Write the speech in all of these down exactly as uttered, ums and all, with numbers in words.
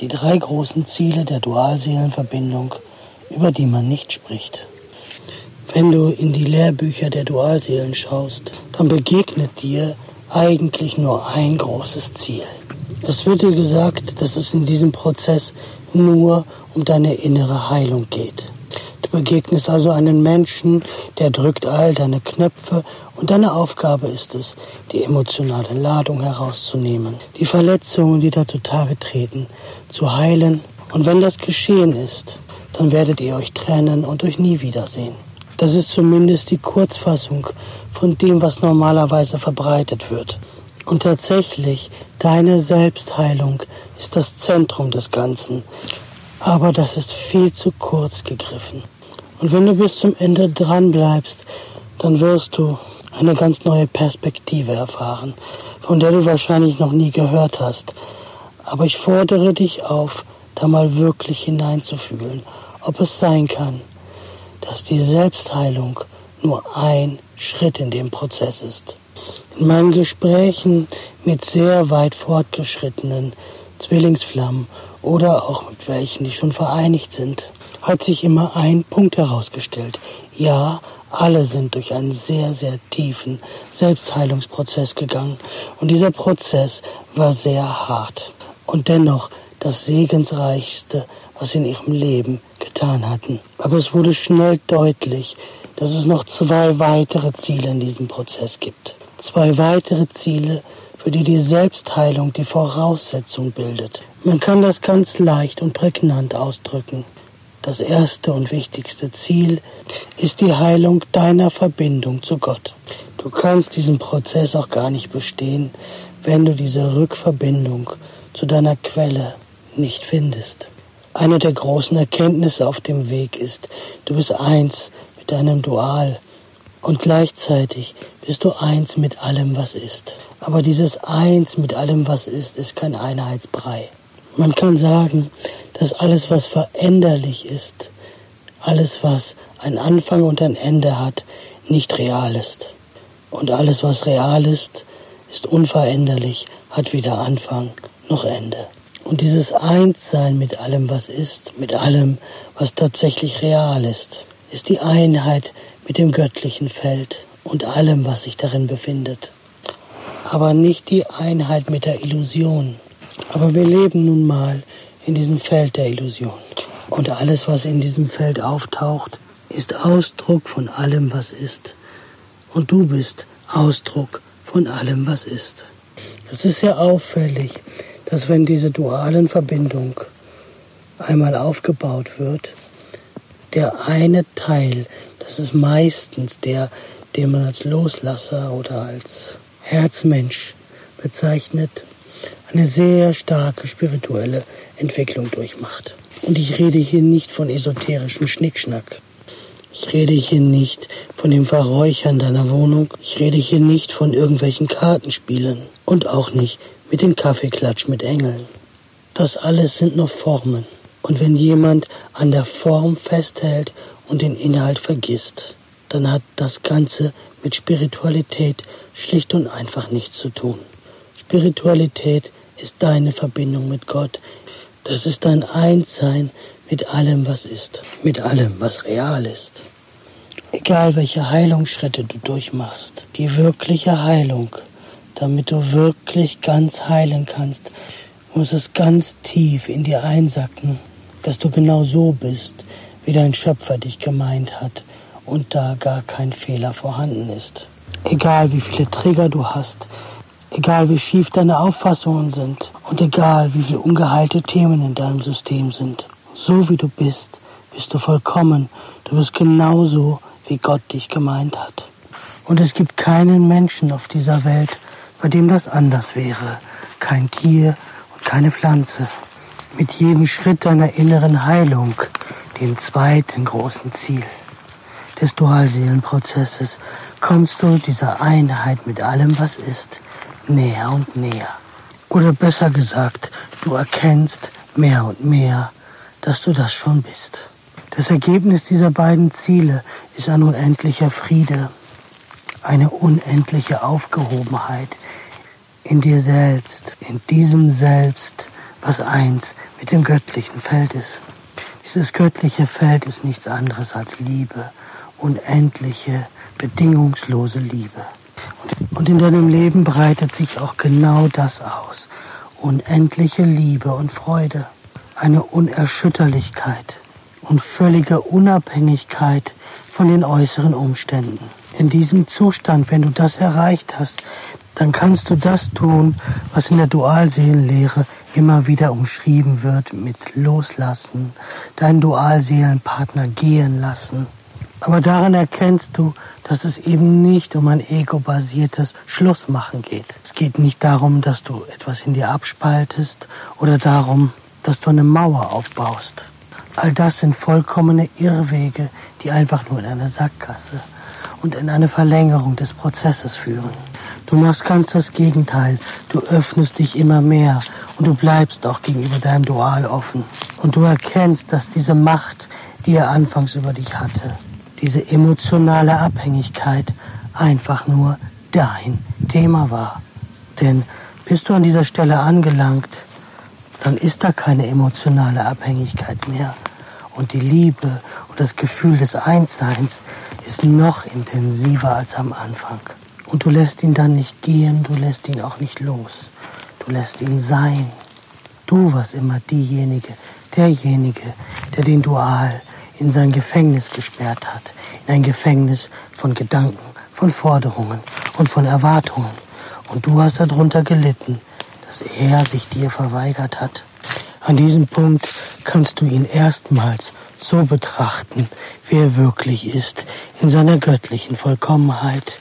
Die drei großen Ziele der Dualseelenverbindung, über die man nicht spricht. Wenn du in die Lehrbücher der Dualseelen schaust, dann begegnet dir eigentlich nur ein großes Ziel. Es wird dir gesagt, dass es in diesem Prozess nur um deine innere Heilung geht. Du begegnest also einen Menschen, der drückt all deine Knöpfe und deine Aufgabe ist es, die emotionale Ladung herauszunehmen, die Verletzungen, die da zutage treten, zu heilen. Und wenn das geschehen ist, dann werdet ihr euch trennen und euch nie wiedersehen. Das ist zumindest die Kurzfassung von dem, was normalerweise verbreitet wird. Und tatsächlich, deine Selbstheilung ist das Zentrum des Ganzen. Aber das ist viel zu kurz gegriffen. Und wenn du bis zum Ende dran bleibst, dann wirst du eine ganz neue Perspektive erfahren, von der du wahrscheinlich noch nie gehört hast. Aber ich fordere dich auf, da mal wirklich hineinzufühlen, ob es sein kann, dass die Selbstheilung nur ein Schritt in dem Prozess ist. In meinen Gesprächen mit sehr weit fortgeschrittenen Zwillingsflammen oder auch mit welchen, die schon vereinigt sind, hat sich immer ein Punkt herausgestellt. Ja, alle sind durch einen sehr, sehr tiefen Selbstheilungsprozess gegangen. Und dieser Prozess war sehr hart. Und dennoch das Segensreichste, was sie in ihrem Leben getan hatten. Aber es wurde schnell deutlich, dass es noch zwei weitere Ziele in diesem Prozess gibt. Zwei weitere Ziele, für die die Selbstheilung die Voraussetzung bildet. Man kann das ganz leicht und prägnant ausdrücken. Das erste und wichtigste Ziel ist die Heilung deiner Verbindung zu Gott. Du kannst diesen Prozess auch gar nicht bestehen, wenn du diese Rückverbindung zu deiner Quelle nicht findest. Eine der großen Erkenntnisse auf dem Weg ist, du bist eins mit deinem Dual und gleichzeitig bist du eins mit allem, was ist. Aber dieses Eins mit allem, was ist, ist kein Einheitsbrei. Man kann sagen, dass alles, was veränderlich ist, alles, was einen Anfang und ein Ende hat, nicht real ist. Und alles, was real ist, ist unveränderlich, hat weder Anfang noch Ende. Und dieses Einssein mit allem, was ist, mit allem, was tatsächlich real ist, ist die Einheit mit dem göttlichen Feld und allem, was sich darin befindet. Aber nicht die Einheit mit der Illusion. Aber wir leben nun mal in diesem Feld der Illusion. Und alles, was in diesem Feld auftaucht, ist Ausdruck von allem, was ist. Und du bist Ausdruck von allem, was ist. Es ist sehr auffällig, dass wenn diese dualen Verbindung einmal aufgebaut wird, der eine Teil, das ist meistens der, den man als Loslasser oder als Herzmensch bezeichnet, eine sehr starke spirituelle Entwicklung durchmacht. Und ich rede hier nicht von esoterischem Schnickschnack. Ich rede hier nicht von dem Verräuchern deiner Wohnung. Ich rede hier nicht von irgendwelchen Kartenspielen und auch nicht mit dem Kaffeeklatsch mit Engeln. Das alles sind nur Formen. Und wenn jemand an der Form festhält und den Inhalt vergisst, dann hat das Ganze mit Spiritualität schlicht und einfach nichts zu tun. Spiritualität ist deine Verbindung mit Gott. Das ist dein Einssein mit allem, was ist, mit allem, was real ist. Egal, welche Heilungsschritte du durchmachst, die wirkliche Heilung, damit du wirklich ganz heilen kannst, muss es ganz tief in dir einsacken, dass du genau so bist, wie dein Schöpfer dich gemeint hat und da gar kein Fehler vorhanden ist. Egal, wie viele Trigger du hast, egal, wie schief deine Auffassungen sind und egal, wie viele ungeheilte Themen in deinem System sind. So wie du bist, bist du vollkommen. Du bist genauso, wie Gott dich gemeint hat. Und es gibt keinen Menschen auf dieser Welt, bei dem das anders wäre. Kein Tier und keine Pflanze. Mit jedem Schritt deiner inneren Heilung, dem zweiten großen Ziel des Dualseelenprozesses, kommst du dieser Einheit mit allem, was ist, näher und näher. Oder besser gesagt, du erkennst mehr und mehr, dass du das schon bist. Das Ergebnis dieser beiden Ziele ist ein unendlicher Friede, eine unendliche Aufgehobenheit in dir selbst, in diesem Selbst, was eins mit dem göttlichen Feld ist. Dieses göttliche Feld ist nichts anderes als Liebe, unendliche, bedingungslose Liebe. Und in deinem Leben breitet sich auch genau das aus. Unendliche Liebe und Freude, eine Unerschütterlichkeit und völlige Unabhängigkeit von den äußeren Umständen. In diesem Zustand, wenn du das erreicht hast, dann kannst du das tun, was in der Dualseelenlehre immer wieder umschrieben wird mit Loslassen, deinen Dualseelenpartner gehen lassen. Aber daran erkennst du, dass es eben nicht um ein ego-basiertes Schlussmachen geht. Es geht nicht darum, dass du etwas in dir abspaltest oder darum, dass du eine Mauer aufbaust. All das sind vollkommene Irrwege, die einfach nur in eine Sackgasse und in eine Verlängerung des Prozesses führen. Du machst ganz das Gegenteil. Du öffnest dich immer mehr und du bleibst auch gegenüber deinem Dual offen. Und du erkennst, dass diese Macht, die er anfangs über dich hatte, diese emotionale Abhängigkeit einfach nur dein Thema war. Denn bist du an dieser Stelle angelangt, dann ist da keine emotionale Abhängigkeit mehr. Und die Liebe und das Gefühl des Einsseins ist noch intensiver als am Anfang. Und du lässt ihn dann nicht gehen, du lässt ihn auch nicht los. Du lässt ihn sein. Du warst immer diejenige, derjenige, der den Dual in sein Gefängnis gesperrt hat. In ein Gefängnis von Gedanken, von Forderungen und von Erwartungen. Und du hast darunter gelitten, dass er sich dir verweigert hat. An diesem Punkt kannst du ihn erstmals so betrachten, wie er wirklich ist, in seiner göttlichen Vollkommenheit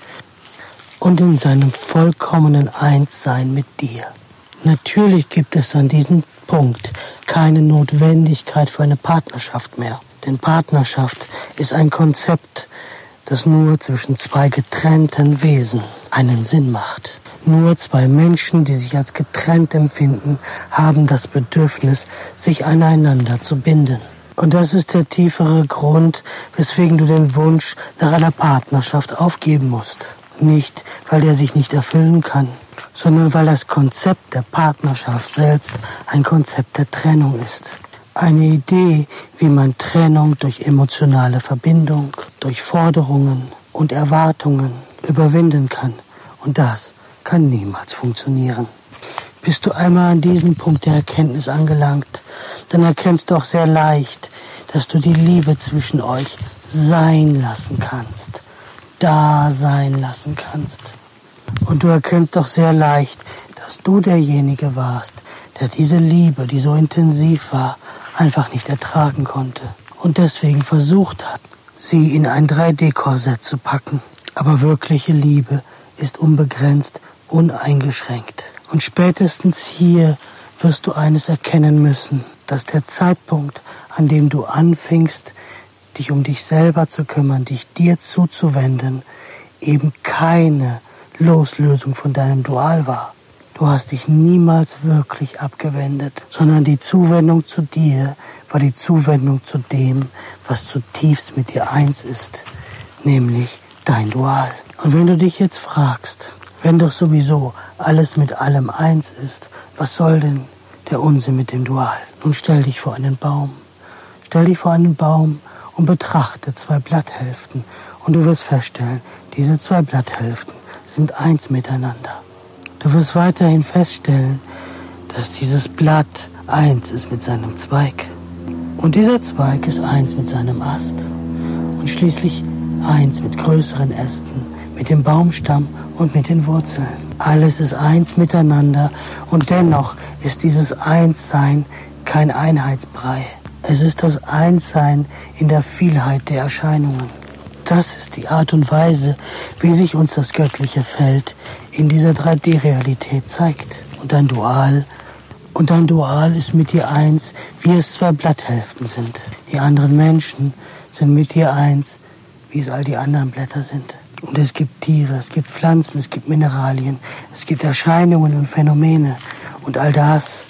und in seinem vollkommenen Einssein mit dir. Natürlich gibt es an diesem Punkt keine Notwendigkeit für eine Partnerschaft mehr. Denn Partnerschaft ist ein Konzept, das nur zwischen zwei getrennten Wesen einen Sinn macht. Nur zwei Menschen, die sich als getrennt empfinden, haben das Bedürfnis, sich aneinander zu binden. Und das ist der tiefere Grund, weswegen du den Wunsch nach einer Partnerschaft aufgeben musst. Nicht, weil der sich nicht erfüllen kann, sondern weil das Konzept der Partnerschaft selbst ein Konzept der Trennung ist. Eine Idee, wie man Trennung durch emotionale Verbindung, durch Forderungen und Erwartungen überwinden kann. Und das kann niemals funktionieren. Bist du einmal an diesem Punkt der Erkenntnis angelangt, dann erkennst du auch sehr leicht, dass du die Liebe zwischen euch sein lassen kannst, da sein lassen kannst. Und du erkennst auch sehr leicht, dass du derjenige warst, der diese Liebe, die so intensiv war, einfach nicht ertragen konnte und deswegen versucht hat, sie in ein drei D Korsett zu packen. Aber wirkliche Liebe ist unbegrenzt, uneingeschränkt. Und spätestens hier wirst du eines erkennen müssen, dass der Zeitpunkt, an dem du anfingst, dich um dich selber zu kümmern, dich dir zuzuwenden, eben keine Loslösung von deinem Dual war. Du hast dich niemals wirklich abgewendet, sondern die Zuwendung zu dir war die Zuwendung zu dem, was zutiefst mit dir eins ist, nämlich dein Dual. Und wenn du dich jetzt fragst, wenn doch sowieso alles mit allem eins ist, was soll denn der Unsinn mit dem Dual? Nun stell dich vor einen Baum. Stell dich vor einen Baum und betrachte zwei Blatthälften und du wirst feststellen, diese zwei Blatthälften sind eins miteinander. Du wirst weiterhin feststellen, dass dieses Blatt eins ist mit seinem Zweig. Und dieser Zweig ist eins mit seinem Ast. Und schließlich eins mit größeren Ästen, mit dem Baumstamm und mit den Wurzeln. Alles ist eins miteinander und dennoch ist dieses Einssein kein Einheitsbrei. Es ist das Einssein in der Vielheit der Erscheinungen. Das ist die Art und Weise, wie sich uns das göttliche Feld in dieser drei D Realität zeigt. Und dein Dual, und dein Dual ist mit dir eins, wie es zwei Blatthälften sind. Die anderen Menschen sind mit dir eins, wie es all die anderen Blätter sind. Und es gibt Tiere, es gibt Pflanzen, es gibt Mineralien, es gibt Erscheinungen und Phänomene. Und all das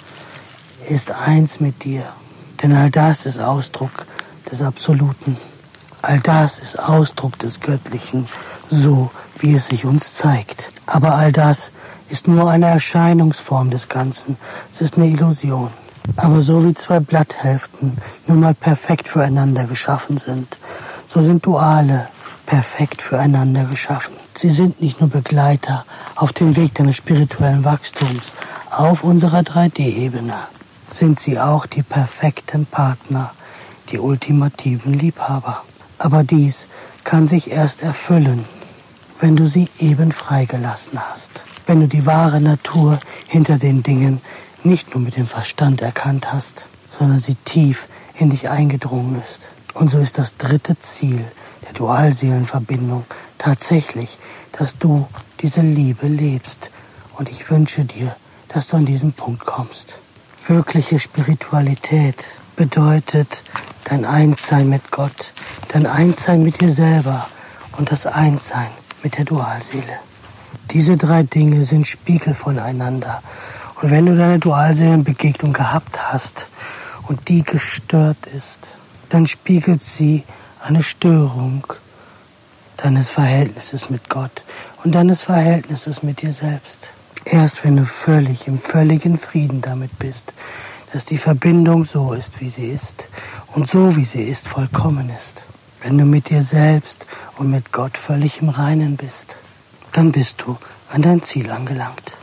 ist eins mit dir. Denn all das ist Ausdruck des Absoluten. All das ist Ausdruck des Göttlichen, so wie es sich uns zeigt. Aber all das ist nur eine Erscheinungsform des Ganzen. Es ist eine Illusion. Aber so wie zwei Blatthälften nun mal perfekt füreinander geschaffen sind, so sind Duale perfekt füreinander geschaffen. Sie sind nicht nur Begleiter auf dem Weg deines spirituellen Wachstums auf unserer drei D-Ebene, sind sie auch die perfekten Partner, die ultimativen Liebhaber. Aber dies kann sich erst erfüllen, wenn du sie eben freigelassen hast. Wenn du die wahre Natur hinter den Dingen nicht nur mit dem Verstand erkannt hast, sondern sie tief in dich eingedrungen ist. Und so ist das dritte Ziel der Dualseelenverbindung tatsächlich, dass du diese Liebe lebst. Und ich wünsche dir, dass du an diesen Punkt kommst. Wirkliche Spiritualität bedeutet dein Einssein mit Gott, dein Einssein mit dir selber und das Einssein mit der Dualseele. Diese drei Dinge sind Spiegel voneinander. Und wenn du deine Dualseelenbegegnung gehabt hast und die gestört ist, dann spiegelt sie eine Störung deines Verhältnisses mit Gott und deines Verhältnisses mit dir selbst. Erst wenn du völlig im völligen Frieden damit bist, dass die Verbindung so ist, wie sie ist und so, wie sie ist, vollkommen ist. Wenn du mit dir selbst und mit Gott völlig im Reinen bist, dann bist du an dein Ziel angelangt.